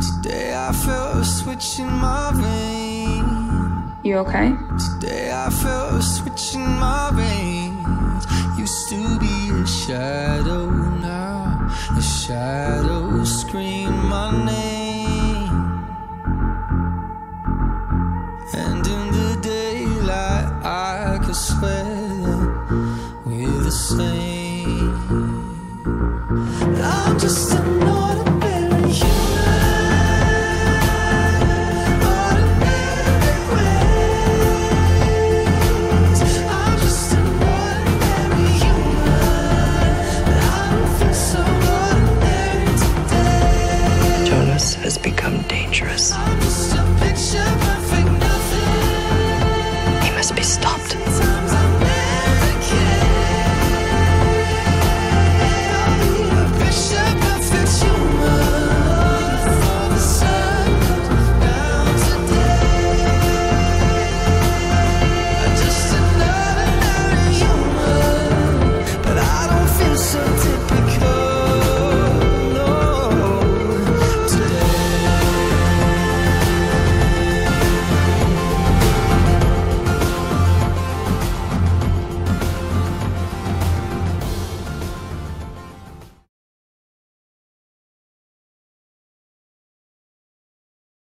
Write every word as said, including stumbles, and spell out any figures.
Today I felt a switch in my veins. You okay? Today I felt a switch in my veins. Used to be a shadow, now the shadows scream my name. And in the daylight I could swear that we're the same. I'm just a